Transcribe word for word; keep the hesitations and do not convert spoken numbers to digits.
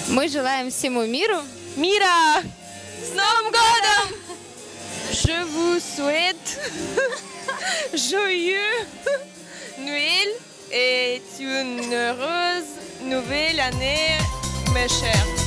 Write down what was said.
Мы желаем всему миру. Mira! С Новым годом! Je vous souhaite joyeux Noël et une heureuse nouvelle année, mes chers.